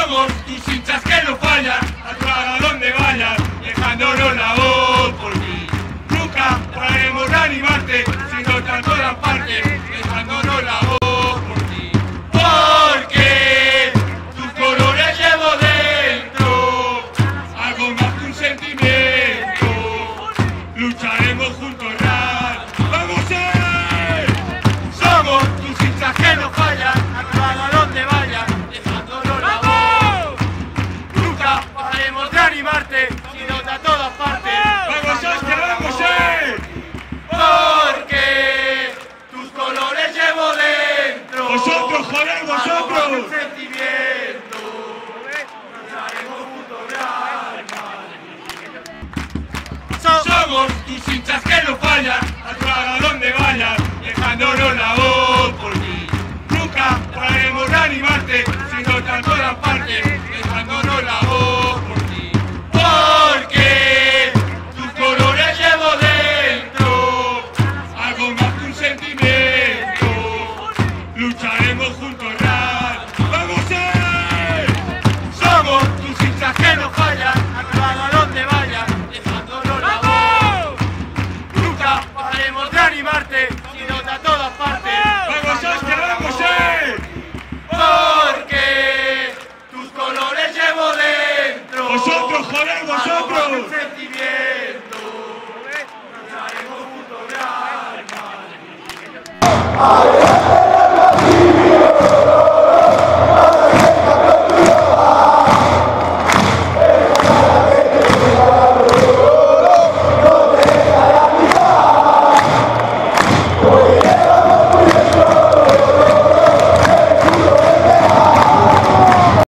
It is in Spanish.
Somos tus hinchas que no fallan, a donde vayas, dejándonos la voz por ti. Nunca podremos reanimarte, sino en todas partes, dejándonos la voz por ti. Porque tus colores llevo dentro, algo más que un sentimiento. Lucharemos juntos, ¡vamos a ir! Somos tus hinchas que no fallan, a donde vayas, dejándonos la voz. Nunca podremos reanimarte, sino a todas partes. ¡Vamos a ir! ¡Vamos a ir! Porque tus colores llevo dentro. Vosotros, joder, vosotros. Un sentimiento. Lucharemos juntos, somos tus hinchas que no fallan, a donde vayas, dejándonos la voz por ti. Nunca podremos reanimarte, sino en todas partes, dejándonos la voz por ti. Porque tus colores llevo dentro, algo más que un sentimiento. Lucharemos juntos, ¡vamos a ir! Somos tus hinchas que no fallan, a donde vayas, dejándonos la voz. Nunca podremos reanimarte, sino a todas partes. ¡Vamos a ir! ¡Vamos a ir! Porque tus colores llevo dentro. Vosotros, joder, vosotros. Un sentimiento. Lucharemos juntos,